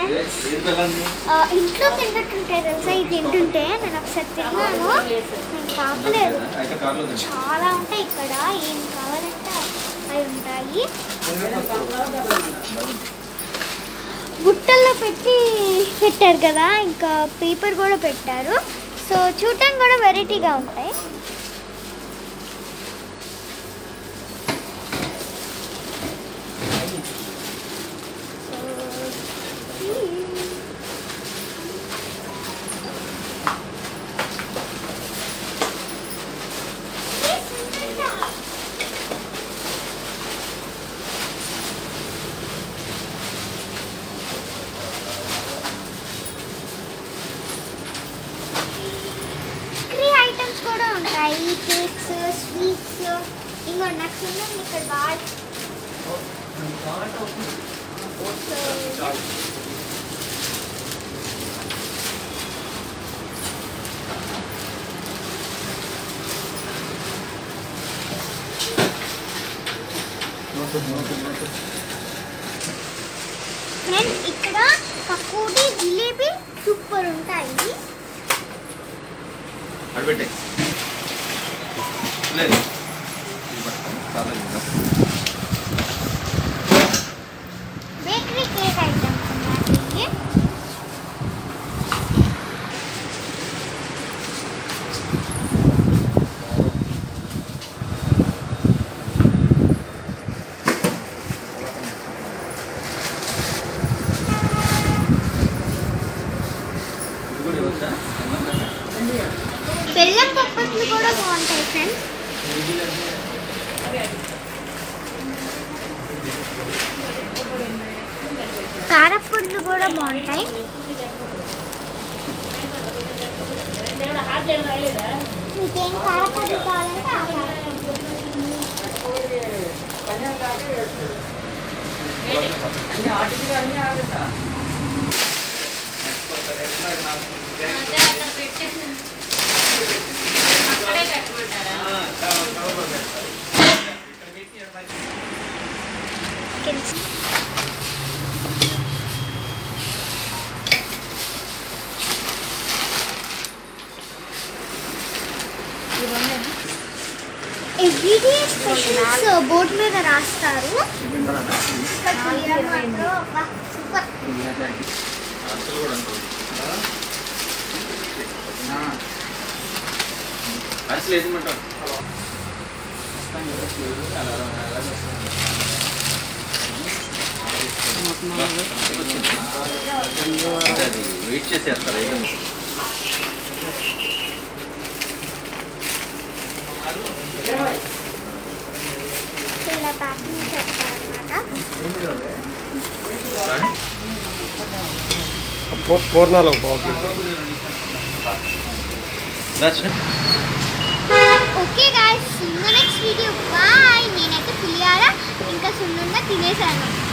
friends ఇంట్లో తింటుంటాయి తెలుసా ఇది తింటుంటే నేను ఒకసారి తిన్నాను నేను కాపలేదు చాలా ఉంటాయి ఇక్కడ ఏం కావాలంటే అవి ఉంటాయి బుట్టల్లో పెట్టారు కదా ఇంకా పేపర్ కూడా పెట్టారు సో చూడటానికి కూడా వెరైటీగా ఉంటాయి కూడా ఉంటాయి కేక్స్ స్వీట్స్ ఇంకా నెక్స్ట్ ఉందండి ఇక్కడ బాల్ ఫ్రెండ్స్ ఇక్కడ పకోడీ జిలేబీ సూపర్ ఉంటాయి అడబెట్టే బేకరీ కేక్ ఐటమ్స్ ఉన్నాయి బెల్లం పప్పట్లు కూడా బాగుంటాయి ఫ్రెండ్స్ కారప్పొడులు కూడా బాగుంటాయి మీకేం కారప్పొడులు కావాలంటే ఆ ఎవ్రీడే స్పెషల్స్ బోర్డు మీద రాస్తారు సూపర్ వెయిట్ చేసేస్తారు ఇలా ప్యాకింగ్ చేస్తారన్నమాట పూర్ణాలు okay guys next video bye నేనైతే పులిహార ఇంకా సున్నుండ తినేసాను